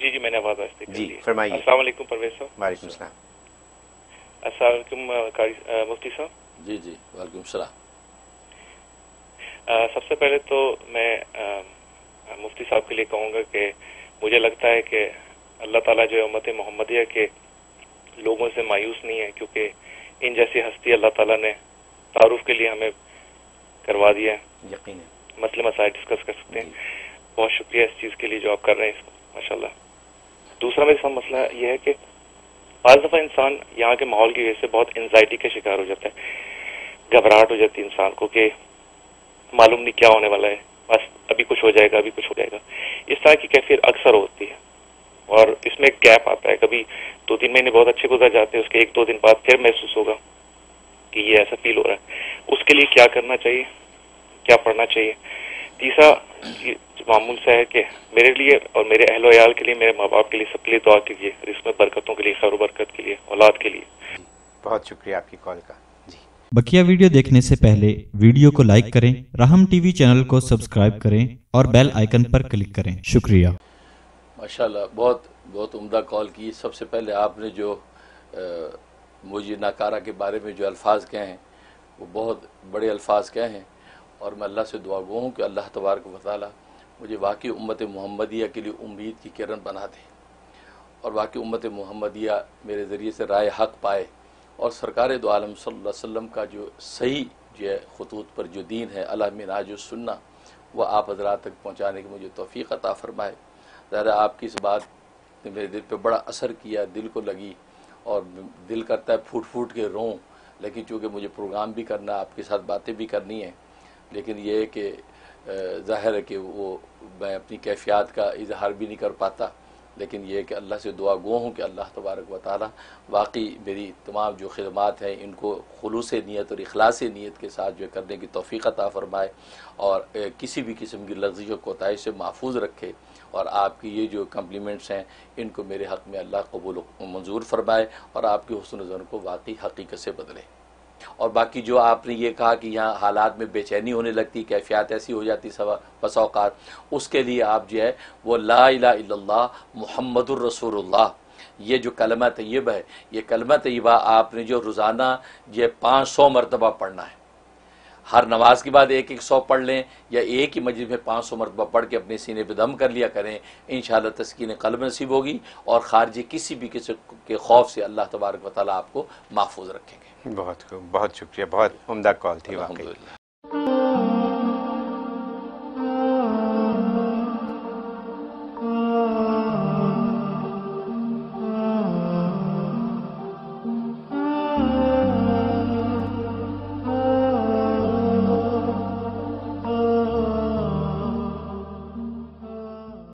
جی میں نے آواز آہستہ کر لی. جی فرمائیے. السلام علیکم پرویز صاحب. وعلیکم السلام. السلام علیکم مفتی صاحب. جی جی وعلیکم السلام. سب سے پہلے تو میں مفتی صاحب کے لیے کہوں گا کہ مجھے لگتا ہے کہ اللہ تعالیٰ جو امت محمدیہ کے لوگوں سے مایوس نہیں ہے، کیونکہ ان جیسی ہستی اللہ تعالیٰ نے تعارف کے لیے ہمیں کروا دیا ہے. یقیناً مسئلے مسائل ڈسکس کر سکتے ہیں. بہت شکریہ اس چیز کے لیے جو آپ کر رہے ہیں ماشاء اللہ. دوسرا میرے ساتھ مسئلہ یہ ہے کہ بعض دفعہ انسان یہاں کے ماحول کی وجہ سے بہت انزائٹی کا شکار ہو جاتا ہے، گھبراہٹ ہو جاتی ہے انسان کو کہ معلوم نہیں کیا ہونے والا ہے، بس ابھی کچھ ہو جائے گا، ابھی کچھ ہو جائے گا. اس طرح کی کیفیت اکثر ہوتی ہے اور اس میں ایک گیپ آتا ہے. کبھی 2-3 مہینے بہت اچھے گزر جاتے ہیں، اس کے 1-2 دن بعد پھر محسوس ہوگا کہ یہ ایسا فیل ہو رہا ہے. اس کے لیے کیا کرنا چاہیے، کیا پڑھنا چاہیے؟ تیسرا معمول سے ہے کہ میرے لیے اور میرے اہل و عیال کے لیے، میرے ماں باپ کے لیے، سب کے لیے دعا کیجیے، رزق میں برکتوں کے لیے، خیر و برکت کے لیے، اولاد کے لیے. جی بہت شکریہ آپ کی کال کا. جی بقیہ ویڈیو دیکھنے سے پہلے ویڈیو کو لائک کریں، راہم ٹی وی چینل کو سبسکرائب کریں اور بیل آئیکن پر کلک کریں. شکریہ. ماشاءاللہ بہت بہت عمدہ کال کی. سب سے پہلے آپ نے جو مجھے ناکارہ کے بارے میں جو الفاظ کہے ہیں وہ بہت بڑے الفاظ کہے ہیں، اور میں اللہ سے دعا گو ہوں کہ اللہ تبارک و تعالی مجھے واقعی امت محمدیہ کے لیے امید کی کرن بنا دے، اور واقعی امت محمدیہ میرے ذریعے سے رائے حق پائے، اور سرکار دو عالم صلی اللہ علیہ وسلم کا جو صحیح جو ہے خطوط پر جو دین ہے اللہ منہاج السنہ، وہ آپ حضرات تک پہنچانے کی مجھے توفیق عطا فرمائے. ظاہر آپ کی اس بات نے میرے دل پہ بڑا اثر کیا، دل کو لگی، اور دل کرتا ہے پھوٹ پھوٹ کے روں، لیکن چونکہ مجھے پروگرام بھی کرنا، آپ کے ساتھ باتیں بھی کرنی ہیں، لیکن یہ ہے کہ ظاہر ہے کہ وہ میں اپنی کیفیات کا اظہار بھی نہیں کر پاتا. لیکن یہ ہے کہ اللہ سے دعا گو ہوں کہ اللہ تبارک و تعالی واقعی میری تمام جو خدمات ہیں ان کو خلوص نیت اور اخلاص نیت کے ساتھ جو کرنے کی توفیق عطا فرمائے، اور کسی بھی قسم کی لغزش و کوتاہی سے محفوظ رکھے، اور آپ کی یہ جو کمپلیمنٹس ہیں ان کو میرے حق میں اللہ قبول و منظور فرمائے، اور آپ کی حسن ظن کو واقعی حقیقت سے بدلے. اور باقی جو آپ نے یہ کہا کہ یہاں حالات میں بے چینی ہونے لگتی، کیفیات ایسی ہو جاتی بس اوقات، اس کے لیے آپ جو ہے وہ لا الہ الا اللہ محمد الرسول اللہ، یہ جو کلمہ طیبہ ہے، یہ کلمہ طیبہ آپ نے جو روزانہ یہ 500 مرتبہ پڑھنا ہے. ہر نماز کے بعد 100 پڑھ لیں، یا ایک ہی مجلس میں 500 مرتبہ پڑھ کے اپنے سینے پہ دم کر لیا کریں. انشاءاللہ تسکین قلب نصیب ہوگی، اور خارجی کسی بھی قسم کے خوف سے اللہ تبارک و تعالیٰ آپ کو محفوظ رکھیں گے. بہت خوب، بہت شکریہ. بہت عمدہ کال تھی واقعی. الحمدللہ.